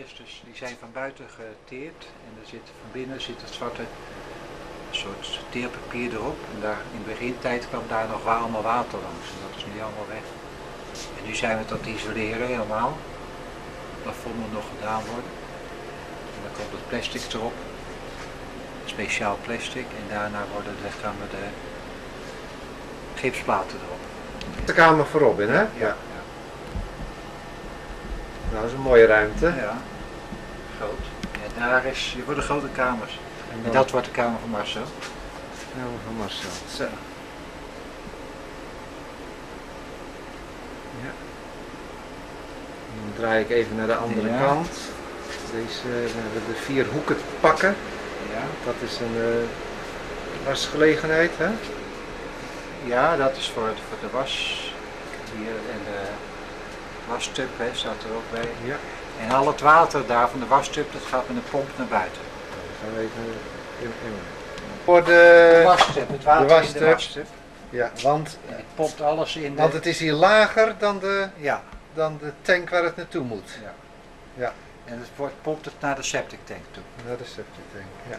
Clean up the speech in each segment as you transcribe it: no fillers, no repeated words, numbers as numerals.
is dus, die zijn van buiten geteerd en van binnen zit het zwarte soort teerpapier erop. En daar, in de begintijd kwam daar nog allemaal water langs en dat is nu allemaal weg. En nu zijn we het aan het isoleren helemaal. Het plafond moet nog gedaan worden. En dan komt het plastic erop. Speciaal plastic en daarna gaan we de gipsplaten erop. De kamer voorop in, hè? Ja. Nou, dat is een mooie ruimte. Ja, groot. En daar is, hier worden grote kamers. En dat wordt de kamer van Marcel. Kamer van Marcel. Zo. Ja. Dan draai ik even naar de andere kant. Deze, we hebben de 4 hoeken te pakken. Ja. Dat is een wasgelegenheid, hè? Ja, dat is voor de was. Hier en de wastub staat er ook bij. Ja. En al het water daar van de wastub, dat gaat met een pomp naar buiten. Dan gaan we even in. Voor de wastub, het water in de wastub. Ja, want het pompt alles in de... Want het is hier lager dan de, ja. dan de tank waar het naartoe moet. Ja. Ja. En het pompt het naar de septic tank toe. Naar de septic tank, ja.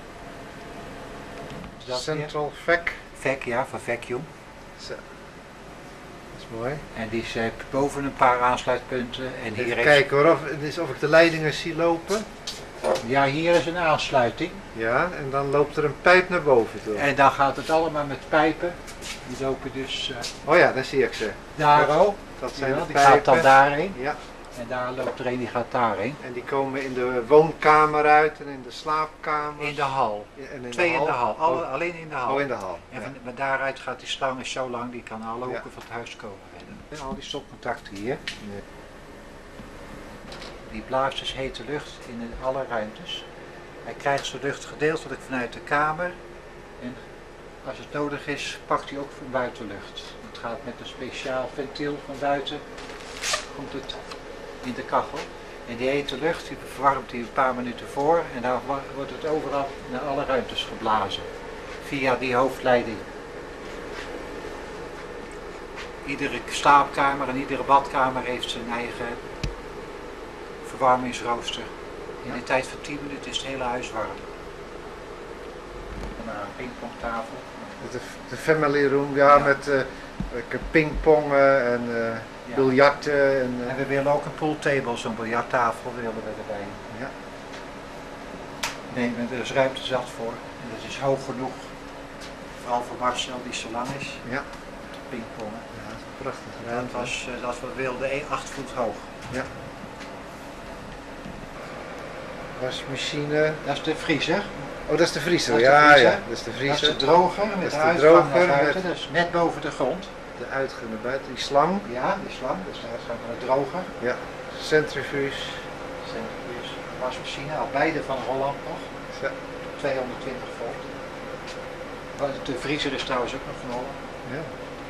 Central vac. Vac, ja, van vacuum. Zo. Dat is mooi. En die heeft boven een paar aansluitpunten. En Even hier kijken hoor, of ik de leidingen zie lopen. Ja, hier is een aansluiting. Ja, en dan loopt er een pijp naar boven toe. En dan gaat het allemaal met pijpen. Die lopen dus... oh ja, daar zie ik ze. Daar ook. Dat zijn de die pijpen. gaat dan daarheen. Ja. En daar loopt er een, die gaat daarheen. En die komen in de woonkamer uit en in de slaapkamer. In de hal. En in Twee de hal. in de hal. Alleen in de hal. Oh, in de hal. En van daaruit gaat die slang is zo lang, die kan alle hoeken van het huis komen. En al die stopcontacten hier. Ja. Die blaast dus hete lucht in alle ruimtes. Hij krijgt zijn lucht gedeeltelijk vanuit de kamer. En als het nodig is, pakt hij ook van buitenlucht. Het gaat met een speciaal ventiel van buiten. Komt het in de kachel. En die hete lucht die verwarmt hij een paar minuten voor. En dan wordt het overal naar alle ruimtes geblazen. Via die hoofdleiding. Iedere slaapkamer en iedere badkamer heeft zijn eigen verwarmingsrooster. In een tijd van 10 minuten is het hele huis warm. En dan een pingpongtafel. De family room, ja, met pingpongen en biljarten. En we willen ook een pooltable, zo'n biljarttafel willen we erbij. Ja. Nee, er is ruimte zat voor. En dat is hoog genoeg. Vooral voor Marcel die zo lang is. Ja. Te pingpongen. Ja, dat is een prachtig Dat ruimte. was dat we wilden 8 voet hoog. Ja. Wasmachine. Dat is de vriezer. Oh, dat is de vriezer. Dat is de Ja, vriezer. ja, dat is de vriezer. Dat is de droger met dat is de de uitgang naar droger buiten. met Dat is net boven de grond. de uitgang naar buiten. Die slang. Ja, die slang. Dus daar gaat de droger. Ja. Centrifuge. Centrifuge. Wasmachine, al beide van Holland nog. Zo. 220 volt. De vriezer is trouwens ook nog van Holland. Ja.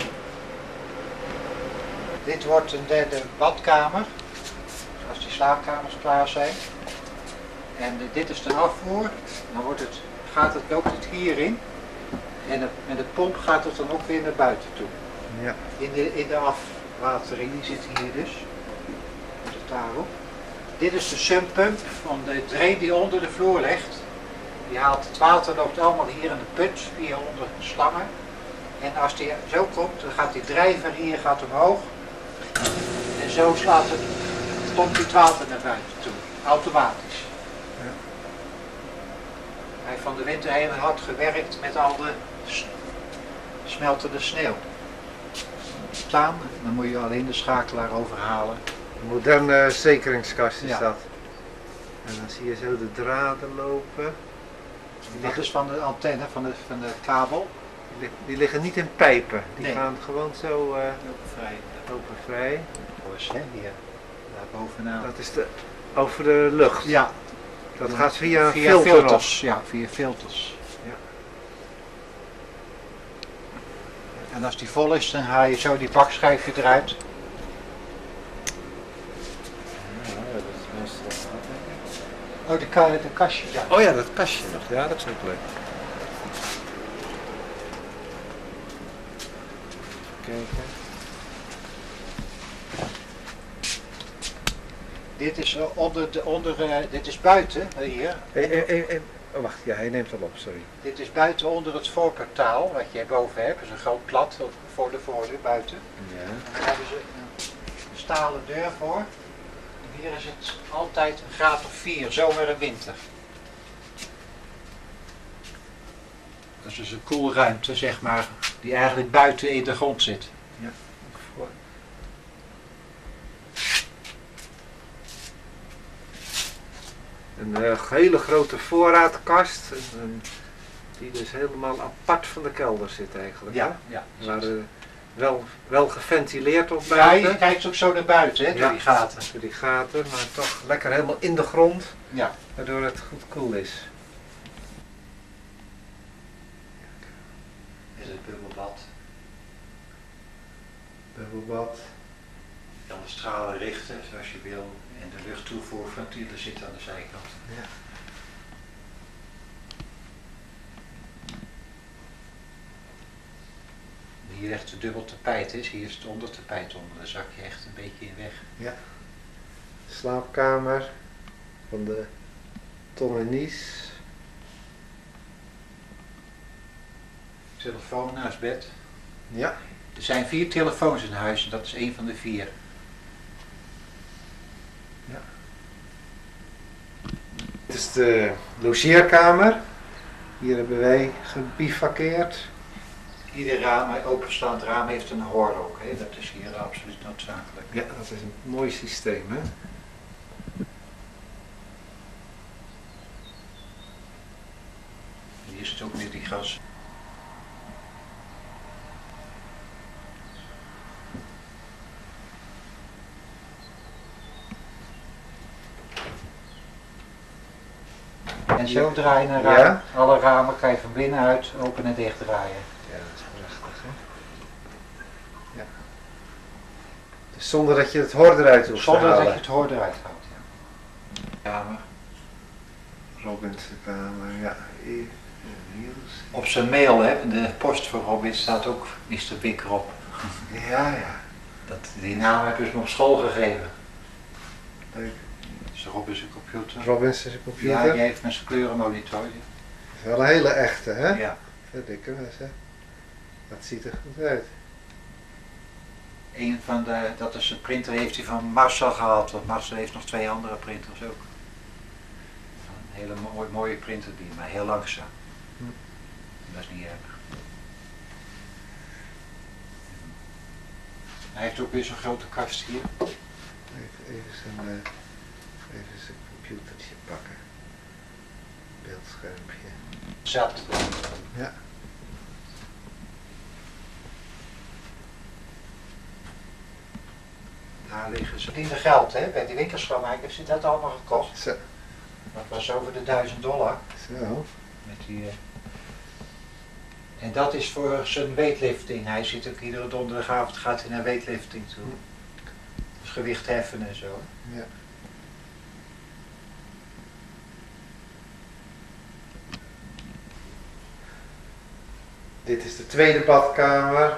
Dit wordt een derde badkamer. Als die slaapkamers klaar zijn. En dit is de afvoer. Dan loopt het hierin. En met de pomp gaat het dan ook weer naar buiten toe. Ja. In de afwatering, die zit hier dus. Met het daarop. Dit is de sumpump van de drain die onder de vloer ligt. Die haalt het water, loopt allemaal hier in de put, via onder de slangen. En als die zo komt, dan gaat die drijver hier omhoog. En zo pompt hij het water naar buiten toe, automatisch. Ja. Hij heeft van de winter heel hard gewerkt met al de smeltende sneeuw. Staan, dan moet je alleen de schakelaar overhalen. Een moderne zekeringskast is Ja. dat. En dan zie je zo de draden lopen. Dat is van de antenne, van de kabel. Die liggen niet in pijpen, die Nee. gaan gewoon zo Vrij. open vrij. Dus, hè, hier, daar bovenaan. Dat is over de lucht. Ja. Dat gaat via een via filter filters. op. Ja, via filters. Ja. En als die vol is, dan haal je zo die bakschijfje eruit. Ja, dat is meestal wat, denk ik. Oh, de kastje. Ja. Oh ja, dat kastje nog. Ja, dat is ook leuk. Kijken. Dit is dit is buiten, hier. Oh, wacht, ja, hij neemt al op, sorry. Dit is buiten onder het voorportaal, wat je boven hebt. Dat is een groot plat voor de voordeur buiten. Ja. En daar hebben ze een stalen deur voor. En hier is het altijd een graad of 4, zomer en winter. Dat is dus een koelruimte, zeg maar, die eigenlijk buiten in de grond zit. Ja. Een hele grote voorraadkast, die dus helemaal apart van de kelder zit eigenlijk. Ja, hè? ja. Maar wel geventileerd op Ja, buiten. je kijkt ook zo naar buiten, hè, door die gaten. Door die gaten, maar toch lekker helemaal in de grond, Ja. waardoor het goed koel is. Dit is het bubbelbad. Bubbelbad. Je kan de stralen richten zoals je wil. En de luchttoevoerventielen zitten aan de zijkant. Ja. Hier echt een dubbel tapijt is, hier is het ondertapijt onder, daar zak je echt een beetje in weg. Ja. Slaapkamer van de Tom en Nies. Telefoon naast bed. Ja. Er zijn 4 telefoons in huis en dat is één van de 4. Ja. Dit is de logeerkamer. Hier hebben wij gebivakkeerd. Ieder raam, openstaand raam heeft een hoorrook, hè? Dat is hier absoluut noodzakelijk. Ja, dat is een mooi systeem, hè? Hier zit ook weer die gas. En zo draai je een raam. Ja. Alle ramen kan je van binnenuit open en dicht draaien. Ja, dat is prachtig, hè? Ja. Dus zonder dat je het hoor eruit hoeft te Zonder dat halen. je het hoor eruit haalt. Ja. Kamer. Robin's kamer, ja. Niels. Op zijn mail, hè, de post voor Robin staat ook Mr. Big Rob. Ja, ja. Die naam hebben ze me op school gegeven. Leuk. Dus Rob is een computer. Robin's is een Ja, computer. die heeft met zijn kleurenmonitor. Dat is wel een hele echte, hè? Ja. Verdikke me, hè? Dat ziet er goed uit. Een van dat is een printer heeft hij van Marcel gehaald, want Marcel heeft nog 2 andere printers ook. Een hele mooie printer die, maar heel langzaam. Hm. Dat is niet erg. Hij heeft ook weer zo'n grote kast hier. Even zijn computertje pakken. Beeldschermpje. Zat. Ja. Daar liggen ze. Verdienen geld, hè? Bij die winkelschoonmakers is dat allemaal gekocht. Zo. Dat was over de $1000. Zo. Met die, En dat is voor zijn weightlifting. Hij zit ook iedere donderdagavond gaat hij naar weightlifting toe. Dus gewicht heffen en zo. Ja. Dit is de tweede badkamer.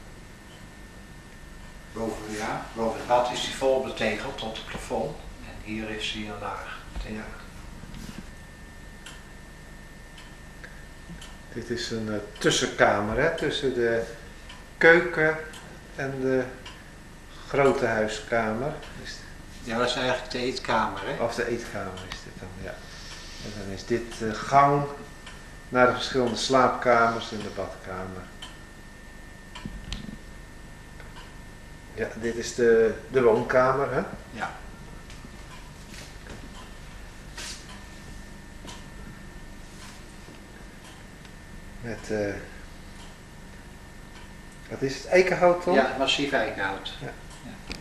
Boven het bad is hij vol betegeld tot het plafond. En hier is hij laag betegeld. Dit is een tussenkamer, hè, tussen de keuken en de grote huiskamer. Ja, dat is eigenlijk de eetkamer, hè? Of de eetkamer is dit dan, ja. En dan is dit de gang naar de verschillende slaapkamers en de badkamer. Ja, dit is de woonkamer, hè? Ja. Met, wat is het, eikenhout, toch? Ja, massief eikenhout. Ja. Ja.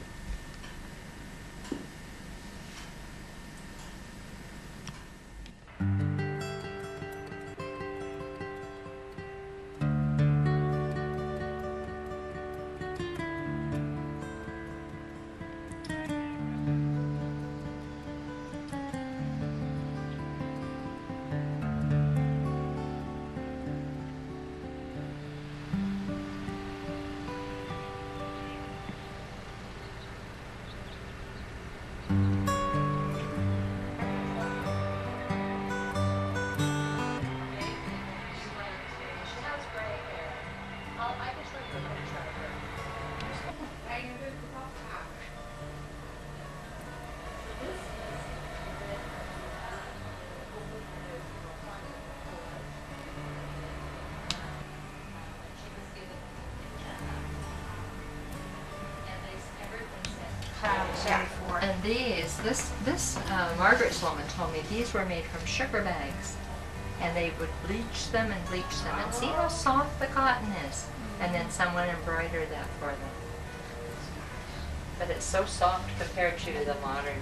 zijn voor. And this Margaret Sloman told me these were made from sugar bags, and they would bleach them and see how soft the cotton is, and then someone embroidered that for them. But it's so soft compared to the modern.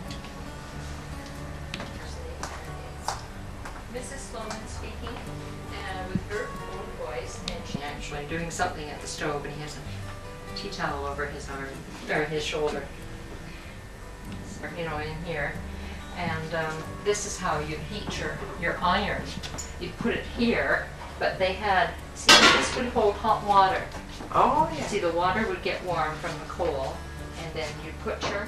Mrs. Sloman speaking with her own voice, and she's actually doing something at the stove, and he has a tea towel over his arm, or his shoulder, you know, in here. And this is how you heat your iron. You put it here, but they had, see, this would hold hot water. Oh, ja. See, the water would get warm from the coal, and then you put your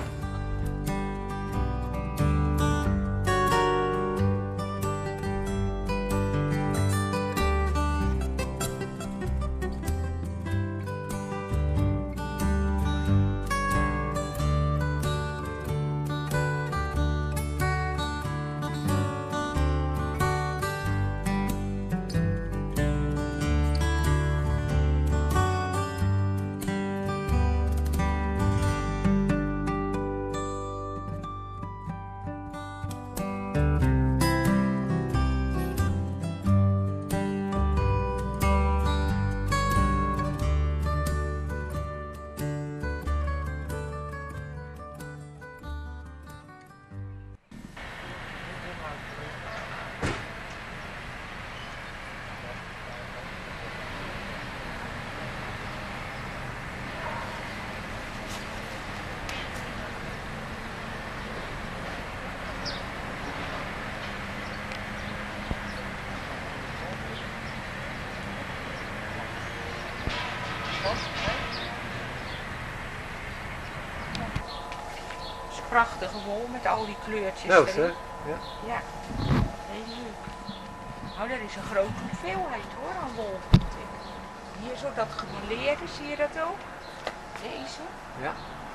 prachtige wol met al die kleurtjes Nou, erin. zeg. Ja. Ja, heel leuk. Nou, dat is een grote hoeveelheid hoor aan wol, vind ik. Hier zo dat gemêleerde, zie je dat ook? Deze. Ja.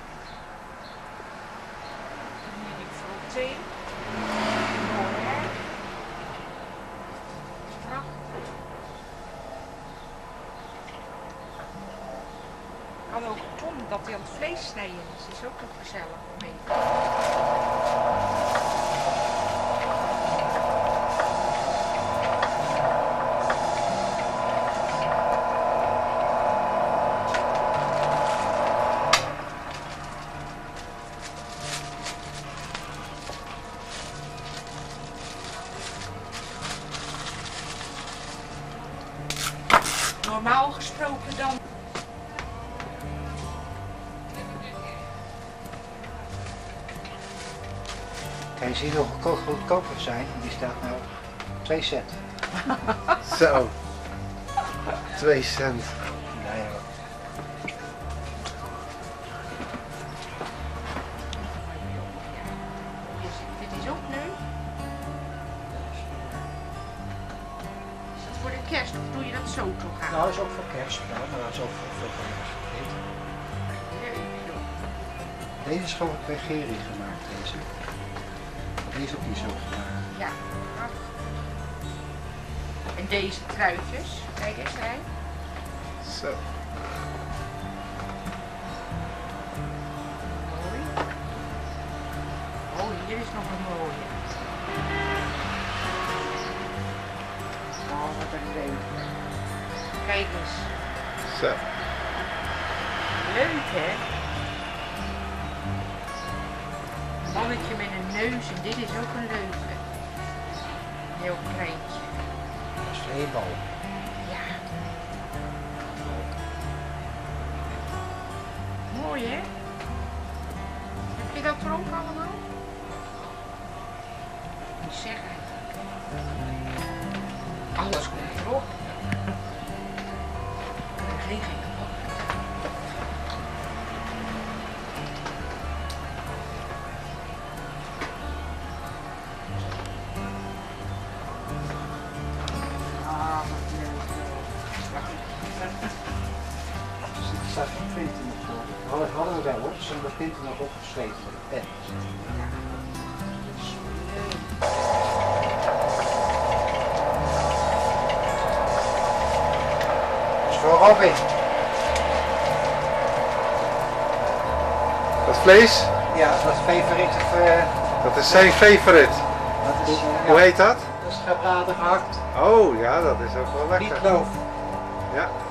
En hier die frotté. Mooi hè? Prachtig. Kan ook Tom dat hij aan het vlees snijden is. Dat is ook nog gezellig om mee te doen. Normaal gesproken dan. Kan je zien hoe goedkoper zijn? Die staat nou 2 cent. Zo. 2 cent. Nee hoor. Dit is ook leuk. Is dat voor de kerst of doe je dat zo toch aan? Nou, dat is ook voor kerst, ja, maar dat is ook voor veel eten. Leuk joh. Deze is gewoon bij Geri gemaakt, deze. Deze is ook niet zo gemaakt. Ja, prachtig. En deze truitjes, kijk eens hè. Zo. Mooi. Oh, hier is nog een mooie. Oh, wat een leuk. Kijk eens. Zo. Leuk hè? Een mannetje met een neus en dit is ook een leuke. Een heel kleintje. Dat is veebal. Ja. Mooi hè? Heb je dat er ook allemaal? Niet zeggen. Alles komt erop. Geen gekke man. Ah, wat leuk. Er staat geen pint in op voor. Hadden we wel hoor, er zijn de pinten nog opgeschreven met een pen. Dat is voor Robin. Dat vlees, Ja, dat is favoriet. dat is zijn favorite. Dat is, Hoe heet dat? Dat is gebraden gehakt. Oh ja, dat is ook wel lekker. Meatloaf. Ja.